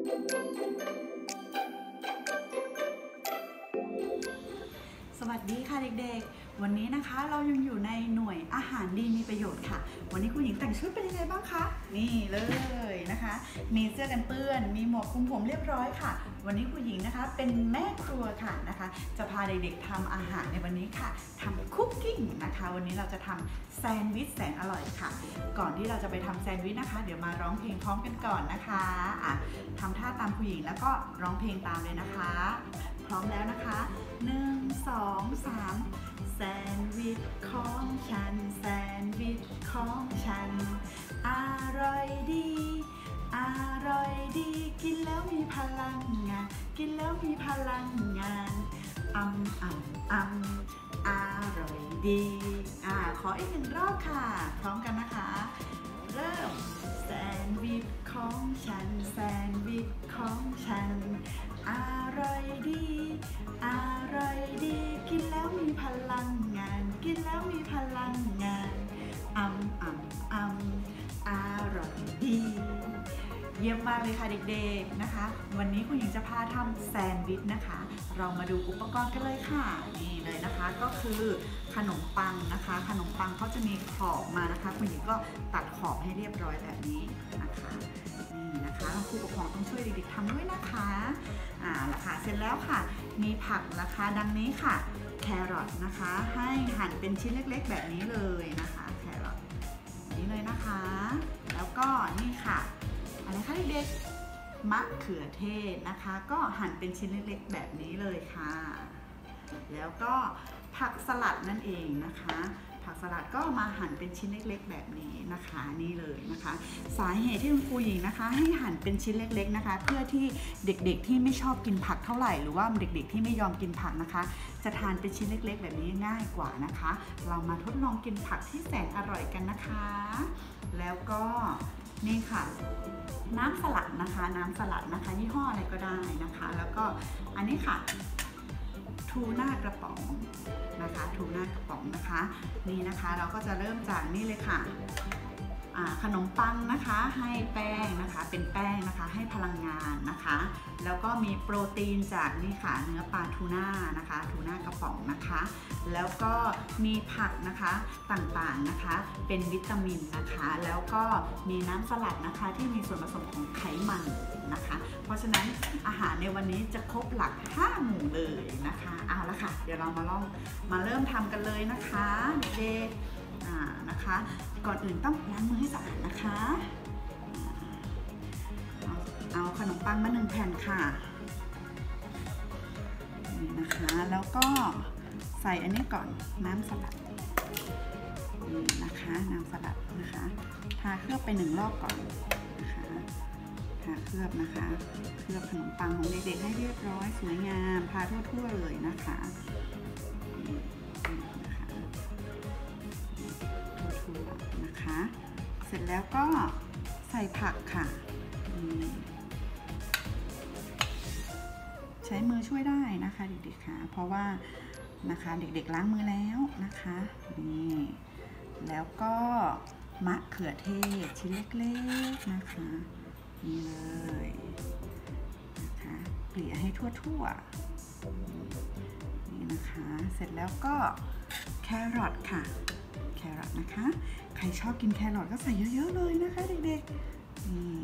สวัสดีค่ะเด็กๆวันนี้นะคะเรายังอยู่ในหน่วยอาหารดีมีประโยชน์ค่ะวันนี้คุณหญิงแต่งชุดเป็นยังไงบ้างคะนี่เลยนะคะมีเสื้อกันเปื้อนมีหมวกคลุมผมเรียบร้อยค่ะวันนี้คุณหญิงนะคะเป็นแม่ครัวค่ะนะคะจะพาเด็กๆทำอาหารในวันนี้ค่ะทำคุกกิ้งนะคะวันนี้เราจะทำแซนด์วิชแสนอร่อยค่ะก่อนที่เราจะไปทำแซนด์วิชนะคะเดี๋ยวมาร้องเพลงพร้อมกันก่อนนะคะทำท่าตามคุณหญิงแล้วก็ร้องเพลงตามเลยนะคะพร้อมแล้วนะคะ1 2 3แซนด์วิชของฉันแซนด์วิชของฉันอร่อยดีอร่อยดีกินแล้วมีพลังงานกินแล้วมีพลังงานอร่อยดีขออีก1 รอบค่ะพร้อมกันนะคะเริ่มแซนด์วิชของฉันแซนด์วิชของฉันอร่อยดีอร่อยดีกินแล้วมีพลังงานกินแล้วมีพลังงานอร่อยดีเยี่ยมมากเลยค่ะเด็กๆนะคะวันนี้คุณหญิงจะพาทำแซนด์วิชนะคะเรามาดูอุปกรณ์กันเลยค่ะนี่เลยนะคะก็คือขนมปังนะคะขนมปังเขาจะมีขอบมานะคะคุณหญิงก็ตัดขอบให้เรียบร้อยแบบนี้นะคะนี่นะคะผู้ปกครองต้องช่วยเด็กๆทำด้วยนะคะราคาเสร็จแล้วค่ะมีผักราคาดังนี้ค่ะแครอทนะคะให้หั่นเป็นชิ้นเล็กๆแบบนี้เลยนะคะแครอทนี้เลยนะคะแล้วก็นี่ค่ะอะไรคะเด็กๆมะเขือเทศนะคะก็หั่นเป็นชิ้นเล็กๆแบบนี้เลยค่ะแล้วก็ผักสลัดนั่นเองนะคะผักสลัดก็มาหั่นเป็นชิ้นเล็กๆแบบนี้นะคะนี่เลยนะคะสาเหตุที่คุณครูหญิงนะคะให้หั่นเป็นชิ้นเล็กๆนะคะเพื่อที่เด็กๆที่ไม่ชอบกินผักเท่าไหร่หรือว่าเด็กๆที่ไม่ยอมกินผักนะคะจะทานเป็นชิ้นเล็กๆแบบนี้ง่ายกว่านะคะเรามาทดลองกินผักที่แสนอร่อยกันนะคะแล้วก็นี่ค่ะน้ำสลัดนะคะน้ำสลัดนะคะยี่ห้ออะไรก็ได้นะคะแล้วก็อันนี้ค่ะทูน่ากระป๋องนะคะทูน่ากระป๋องนะคะนี่นะคะเราก็จะเริ่มจากนี่เลยค่ะขนมปังนะคะให้แป้งนะคะเป็นแป้งนะคะให้พลังงานนะคะแล้วก็มีโปรตีนจากนี่ค่ะเนื้อปลาทูน่านะคะทูน่ากระป๋องนะคะแล้วก็มีผักนะคะต่างๆนะคะเป็นวิตามินนะคะแล้วก็มีน้ำสลัดนะคะที่มีส่วนผสมของไขมันนะคะเพราะฉะนั้นอาหารในวันนี้จะครบหลัก5 หมู่เลยนะคะเอาละค่ะเดี๋ยวเรามาเริ่มทำกันเลยนะคะเด็กนะคะก่อนอื่นต้องล้างมือให้สะอาดนะคะเอาขนมปังมา1 แผ่นค่ะนี่นะคะแล้วก็ใส่อันนี้ก่อนน้ำสลัดนี่นะคะน้ำสลัดนะคะทาเคลือบไป1 รอบก่อนนะคะทาเคลือบนะคะเคลือบขนมปังของเด็กๆให้เรียบร้อยสวยงามทาทั่วๆเลยนะคะนะคะเสร็จแล้วก็ใส่ผักค่ะใช้มือช่วยได้นะคะเด็กๆค่ะเพราะว่านะคะเด็กๆล้างมือแล้วนะคะนี่แล้วก็มะเขือเทศชิ้นเล็กๆนะคะนี่เลยนะคะเกลี่ยให้ทั่วๆนี่นะคะเสร็จแล้วก็แครอทค่ะแครอทนะคะใครชอบกินแครอทก็ใส่เยอะๆเลยนะคะเด็กๆนี่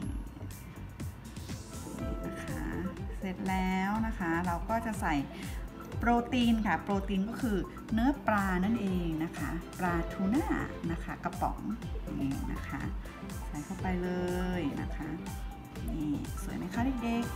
นะคะเสร็จแล้วนะคะเราก็จะใส่โปรตีนค่ะโปรตีนก็คือเนื้อปลานั่นเองนะคะปลาทูน่านะคะกระป๋องนี่นะคะใส่เข้าไปเลยนะคะนี่สวยไหมคะเด็ก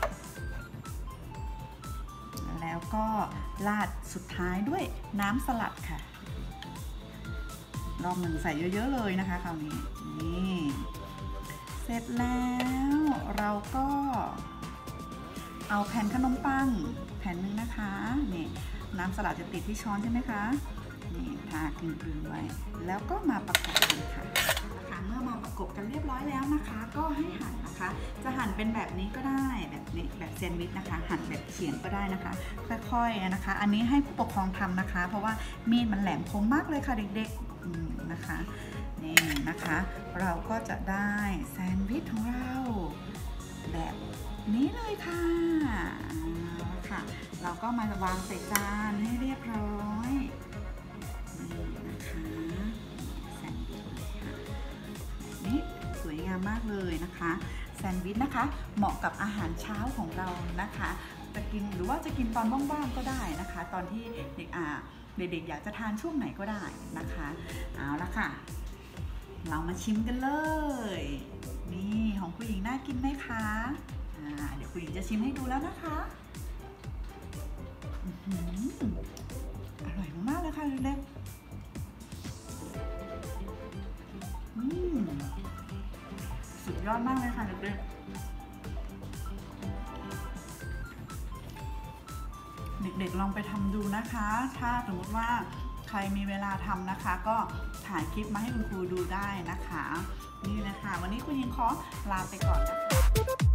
ๆแล้วก็ราดสุดท้ายด้วยน้ำสลัดค่ะรอบ1ใส่เยอะๆเลยนะคะคราวนี้นี่เสร็จแล้วเราก็เอาแผ่นขนมปังแผ่นนึงนะคะนี่น้ำสลัดจะติดที่ช้อนใช่ไหมคะนี่ทากลืนๆไว้แล้วก็มาประกบกันค่ะเมื่อมาประกบกันเรียบร้อยแล้วนะคะก็ให้หั่นนะคะจะหั่นเป็นแบบนี้ก็ได้แบบนี้แบบแซนด์วิชนะคะหั่นแบบเฉียงก็ได้นะคะค่อยๆนะคะอันนี้ให้ผู้ปกครองทำนะคะเพราะว่ามีดมันแหลมคมมากเลยค่ะเด็กๆนะคะนี่นะคะเราก็จะได้แซนด์วิชของเราแบบนี่เลยค่ะค่ะเราก็มาวางใส่จานให้เรียบร้อยนี่นะคะแซนด์วิชค่ะนี่สวยงามมากเลยนะคะแซนด์วิชนะคะเหมาะกับอาหารเช้าของเรานะคะจะกินหรือว่าจะกินตอนว่างๆก็ได้นะคะตอนที่เด็กๆอยากจะทานช่วงไหนก็ได้นะคะเอาละค่ะเรามาชิมกันเลยนี่ของคุณหญิงน่ากินไหมคะเดี๋ยวคุณหญิงจะชิมให้ดูแล้วนะคะอร่อยมากเลยค่ะเด็กๆสุดยอดมากเลยค่ะเด็กๆเด็กๆลองไปทำดูนะคะถ้าสมมติว่าใครมีเวลาทำนะคะก็ถ่ายคลิปมาให้คุณครูดูได้นะคะนี่นะคะวันนี้คุณหญิงขอลาไปก่อนนะคะ